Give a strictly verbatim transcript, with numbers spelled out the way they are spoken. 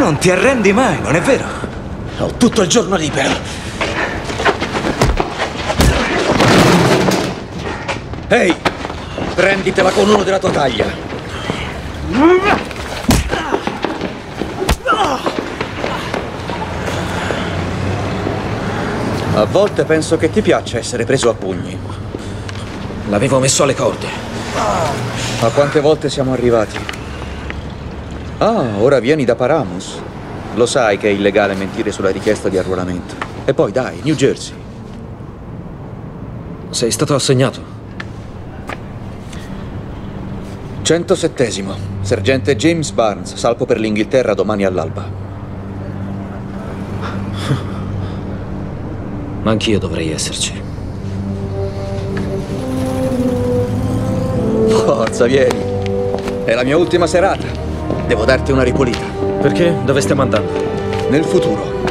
non ti arrendi mai, non è vero? Ho tutto il giorno libero. Ehi, prenditela con uno della tua taglia. A volte penso che ti piaccia essere preso a pugni. L'avevo messo alle corde. Ma quante volte siamo arrivati? Ah, ora vieni da Paramus. Lo sai che è illegale mentire sulla richiesta di arruolamento. E poi dai, New Jersey. Sei stato assegnato? centosettesimo. Sergente James Barnes, salpo per l'Inghilterra domani all'alba. Ma anch'io dovrei esserci. Forza, vieni. È la mia ultima serata. Devo darti una ripulita. Perché? Dove stiamo andando? Nel futuro.